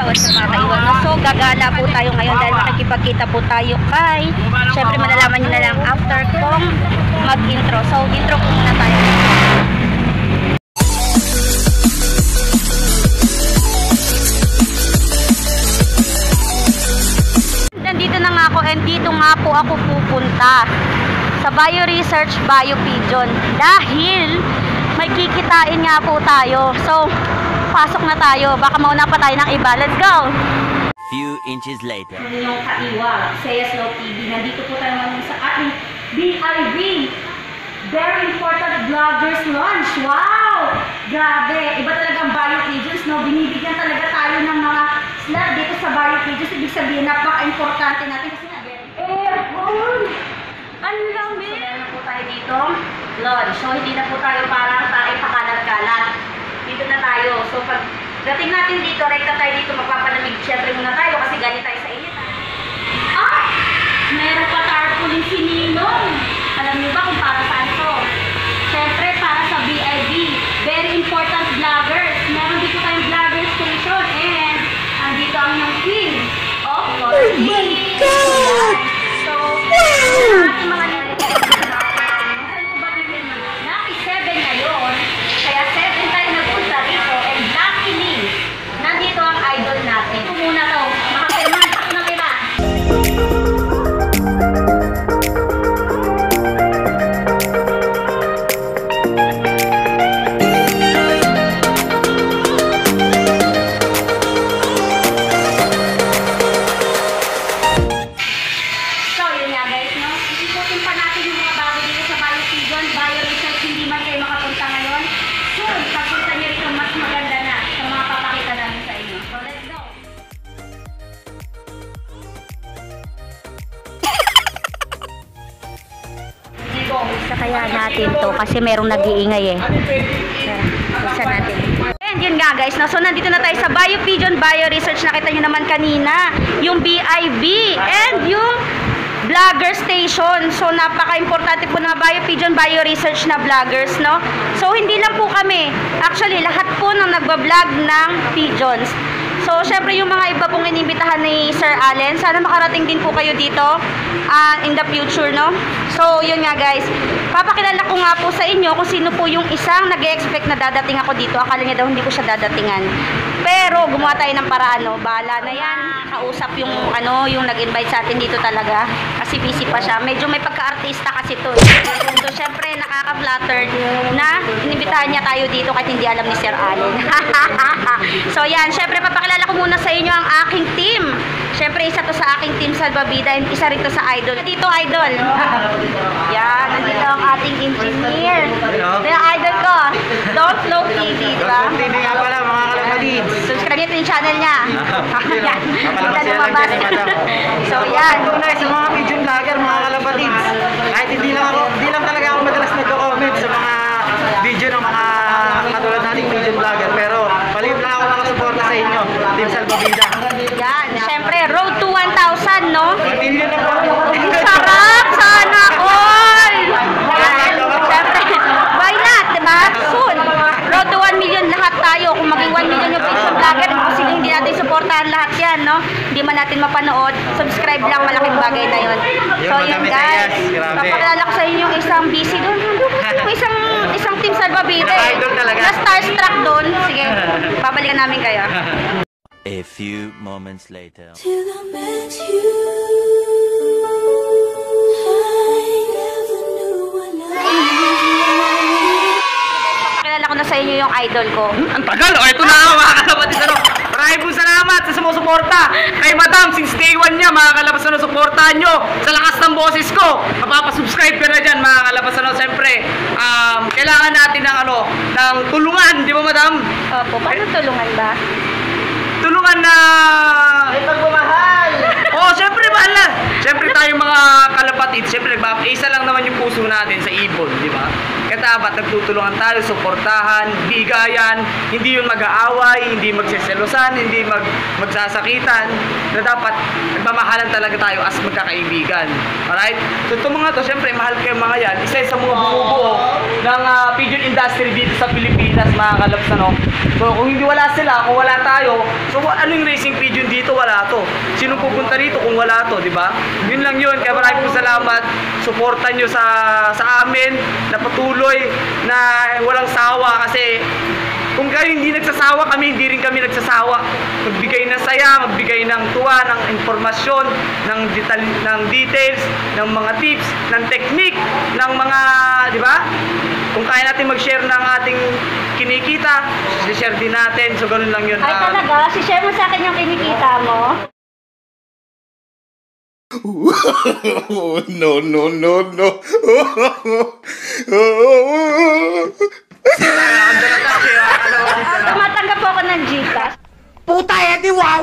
what's up mga kaiwan. So gagala po tayo ngayon dahil makikipagkita po tayo kay, syempre malalaman nyo na lang after kong mag-intro. So intro po muna tayo. Nandito na nga ako and dito nga po ako pupunta sa Bio Research Bio Pigeon dahil may kikitain nga po tayo. So pasok na tayo. Baka mauna pa tayo ng iba. Let's go! Few inches later. Yung kaiwa, CSLO TV. Nandito po tayo ngayon sa ating BIV. Very important vloggers lunch. Wow! Grabe! Iba talaga ang Bio Pigeons, no? Binibigyan talaga tayo ng mga slot dito sa Bio Pigeons. Ibig sabihin, napaka-importante natin kasi nga, ang lamig! So, meron po tayo dito lunch. So, hindi na po tayo parang tayo pakalat-kalat. Dito na tayo. So, pag dating natin dito, rekta tayo dito, magpapalamig. Siyempre muna tayo kasi galing tayo sa init. Ah! Meron pa tarpaulin si Ninong. Alam niyo ba kung para saan ito? Siyempre, para sa BIV. Very important vloggers. Meron dito tayong vlogger station. And, andito ang yung king. Oh my God! So, ating mga kaya natin to kasi merong nag-iingay eh. Isa natin. And yun nga guys, no? So nandito na tayo sa Bio Pigeon Bio Research. Nakita nyo naman kanina yung BIV and yung vlogger station. So napaka-importante po ng Bio Pigeon Bio Research na vloggers, no? So hindi lang po kami, actually lahat po ng nagbablog ng pigeons. So, syempre yung mga iba pong inimbitahan ni Sir Allen, sana makarating din po kayo dito in the future, no? So, yun nga guys, papakilala ko nga po sa inyo kung sino po yung isang nag-expect na dadating ako dito. Akala niya daw hindi ko siya dadatingan. Pero, gumawa tayo ng paraan, no? Bahala na yan. Kausap yung, yung nag-invite sa atin dito talaga. Kasi busy pa siya. Medyo may pagka-artista kasi to. So, syempre, nakaka-flattered na inimbitahan niya tayo dito kahit hindi alam ni Sir Allen. So, yan. Syempre, papakilala ko muna sa inyo ang aking team. Siyempre, isa to sa aking team Salvavida and isa rin to sa Idol. Dito, Idol. Yan, nandito ang ating engineer. Ito yung Idol ko. Don't Flow TV, di ba? Don't Flow TV nga pala, mga kalapatids. Subscribe nyo yung channel niya. Yan. Sila lumabas. So, yan. Tunay sa mga pigeon vlogger, mga kalapatids. Kahit hindi lang talaga ako madalas nagko-comment sa mga video ng mga katulad nating pigeon vlogger. Pero, palihim lang ako nakasuporta sa inyo, Team Salvavida. Yan, syempre, road to 1,000, no? 1 million na po. Sarap! Sana all! Syempre, why not, diba? Soon. Road to 1 million lahat tayo. Kung maging 1 million yung pigeon vlogger, kasi hindi natin supportahan lahat yan, no? Hindi man natin mapanood. Subscribe lang, malaking bagay na yun. So, yun guys. Papakilala ko sa inyo yung isang busy doon. Isang team Salvavida eh. Na starstruck doon. Sige, babalikan namin kayo. A few moments later. Till I met you, I never knew what love was. Pakilala ko na sa inyo yung idol ko. Ang tagal! O, ito na mga kalapatids. Maraming po salamat sa sumusuporta kay Madam since day 1 niya, mga kalapatids. Suportahan nyo sa lakas ng boses ko. Mapapasubscribe ka na dyan, mga kalapatids. Siyempre, kailangan natin ng tulungan, di ba, Madam? Opo, paano tulungan ba? Tulungan na ay pagmamahal. Oh, syempre mahal na. Syempre tayo mga kalapatid, syempre isa lang naman yung puso natin sa ibon, di ba? Kaya dapat nagtutulungan tayo, suportahan, bigayan, hindi yun mag-aaway, hindi magseselosan, hindi magsasakitan, na dapat nagmamahalan talaga tayo as magkakaibigan. Alright? So itong mga to, syempre mahal kayo mga yan, isa sa mga bumubuo ng pigeon industry dito sa Pilipinas, mga kalabs, ano? So kung hindi wala sila, kung wala tayo, so anong racing pigeon dito? Wala to. Sino pupunta rito kung wala to, di ba? Yun lang yun. Kaya maraming po salamat. Suportan nyo sa amin na patuloy na walang sawa, kasi kung kayo hindi nagsasawa, kami hindi rin kami nagsasawa. Magbigay ng saya, magbigay ng tuwa, ng informasyon, ng details, ng mga tips, ng technique, ng mga, di ba? Kung kaya natin mag-share ng ating kinikita, share din natin. So, ganun lang yun. Ay talaga, share mo sa akin yung kinikita mo. No, no, no, no. Tumatanggap po ako ng Gcash. Puta, Eddie, wow!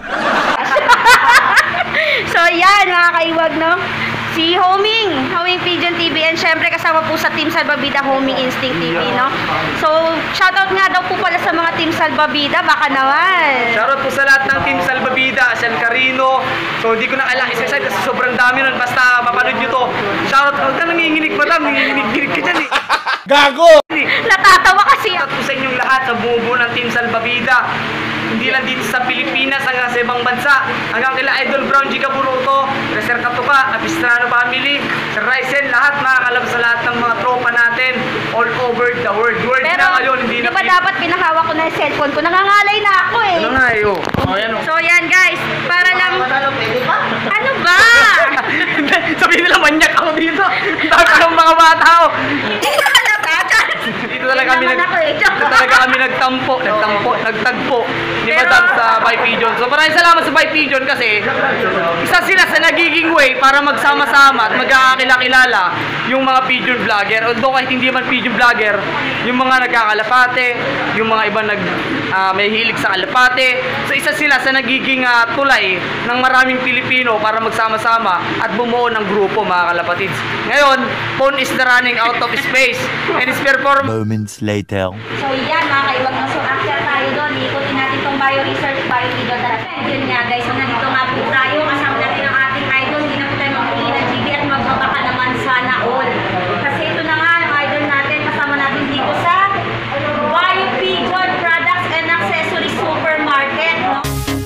So yan mga kaiwag, no? Si Homing Pigeon TV, and syempre kasama po sa Team Salbabida, Homing Instinct TV, no? So, shoutout nga daw po pala sa mga Team Salbabida, baka naman. Shoutout po sa lahat ng Team Salbabida, San Carino. So, hindi ko na kailangan isa-isa kasi sobrang dami nun. Basta mapanood nyo to. Shoutout, huwag ka nanginginig, madam. Nanginginig ka dyan eh. Gago! Natatawa kasi Shoutout po sa inyong lahat sa bumubuo ng Team Salbabida. Hindi lang dito sa Pilipinas, hanggang sa ibang bansa. Hanggang kila Idol Brown, Giga Buruto, Reser Katuka, Apistrano Family, Sir Ryzen, lahat makakalab sa lahat ng mga tropa natin all over the world. World pero, na ngayon, hindi di na... ba dapat pinahawak ko na yung cellphone ko? Nangangalay na ako eh. Ano nga eh, oh. Oh, yan, oh. So yan guys, para lang... Ano ba? Sabihin nila, manyak ako dito. Taka ng mga bata, oh. Hindi ka halata. Dito talaga kami Hindi naman ako eh. dito talaga kami nagtagpo ni Pero- Madam sa Bay Pigeon. So maraming salamat sa Bay Pigeon kasi isa sila sa nagiging way para magsama-sama at magkakakilala yung mga pigeon vlogger. Although kahit hindi man pigeon vlogger, yung mga nagkakalapate, yung mga iba may hilig sa kalapate. So isa sila sa nagiging tulay ng maraming Pilipino para magsama-sama at bumuo ng grupo, mga kalapatids. Ngayon, phone is running out of space and is perform. Moments later. So yan mga kaiwag, no? So after tayo doon, ikutin natin tong bio-research, bio-video talaga. Yun nga guys, so nandito nga po tayo, kasama natin ang ating idol, hindi na po tayo makikita ng GB at magbabaka naman sana all. Kasi ito na nga, ang idol natin, kasama natin dito sa Bio Pigeon Products and Accessories Supermarket, no?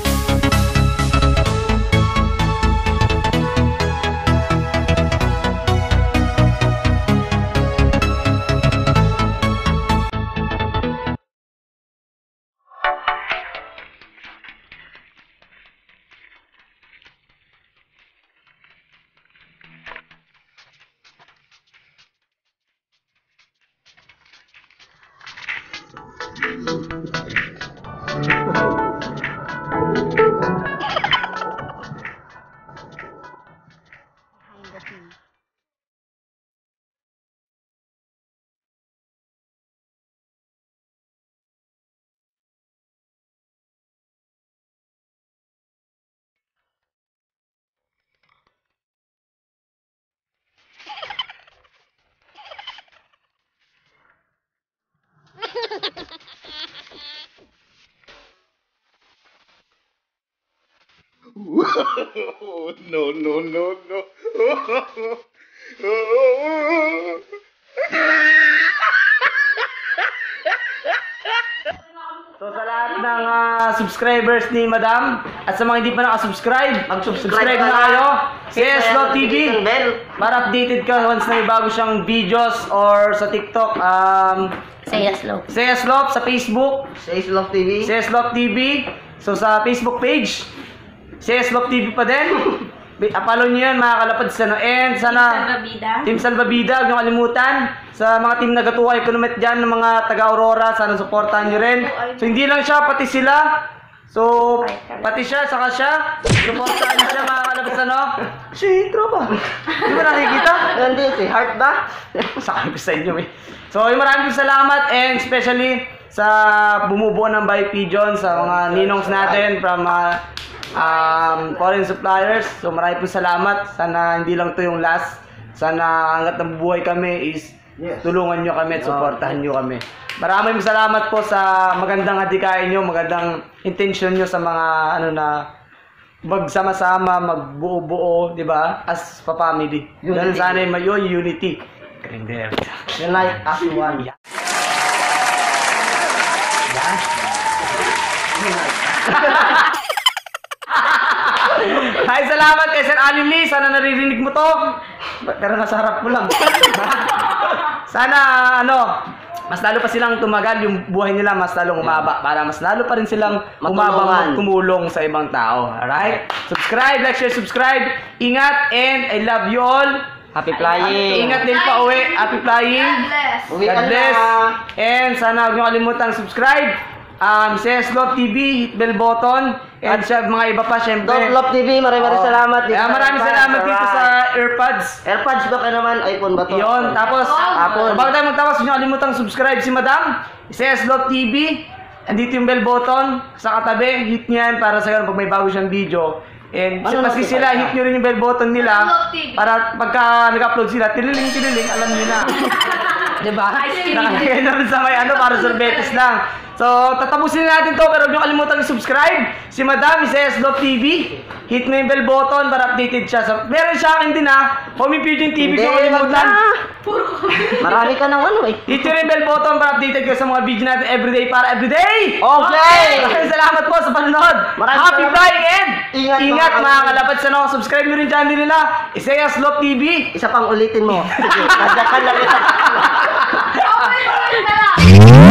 No, no, no, no. So sa lahat ng subscribers ni Madam at sa mga hindi pa nakasubscribe, mag-subscribe na kayo. CS Love TV para updated ka once na may bago siyang videos or sa TikTok. Say yes, Lo. CS Love sa Facebook, CS Love TV. CS Love TV. So sa Facebook page, CS Love TV pa din. Follow nyo yan mga kalapad sa and sana Salbabida. Team Salbabida, huwag nyo kalimutan. Sa mga team Nagatuwa Economet dyan, ng mga taga-Aurora, sana supportahan nyo rin. So hindi lang siya, pati sila. So, pati siya, saka siya. Supportahan nyo siya mga kalapad sa no. Si tropa. Hindi mo nakikita? Hindi, si Heart ba? Sabi ko sa inyo eh. So, maraming salamat and especially sa bumubuo ng Bio Pigeon, sa mga ninongs natin from foreign suppliers. So maraming po salamat. Sana hindi lang to yung last. Sana hanggat nabubuhay kami is Yes. Tulungan nyo kami at suportahan nyo kami. Maraming salamat po sa magandang hadikain nyo, magandang intention nyo sa mga ano na magsama-sama, magbuo-buo, di ba? As pa-family. Ganun sana yung unity. Unite as one. Ay, salamat kay Sir Alin Lee. Sana naririnig mo to. Pero nasa harap mo lang. Sana, mas lalo pa silang tumagal, yung buhay nila mas lalong umaba para mas lalo pa rin silang umabang magkumulong sa ibang tao. Alright? Subscribe, like, share, subscribe. Ingat and I love you all. Happy flying. Ingat din pa uwi. Happy flying. God bless. And sana huwag nyo kalimutang subscribe. Says Love TV, hit bell button. And sa mga iba pa, syempre. Love TV, maraming salamat. Maraming salamat dito sa AirPods. AirPods ba ka naman? iPhone ba to? Yun, tapos, bago tayo magtawas, huwag nyo kalimutang subscribe si Madam. Says Love TV. Andito yung bell button sa katabi. Hit nyo yan para sa ganun pag may bago siyang video. And kasi sila, hit nyo rin yung bell button nila para pagka nag-upload sila, tililing, alam nyo na. Diba? Nakalagay na rin sa may para sorbetes lang. So, tatapusin na natin to pero huwag nyo kalimutan subscribe. Si Madam, Says Love TV. Hit mo yung bell button para updated siya. So, meron siya akin din Homie Pigeon TV kung kalimutan. Marami ka ng Hit nyo yung bell button para updated kayo sa mga video natin everyday para everyday. Okay! Maraming salamat po sa panonood. Happy flying and ingat mga kalapad sa subscribe nyo rin channel nila. Says Love TV. Isa pang ulitin mo. Sige, kadyakan lang ito.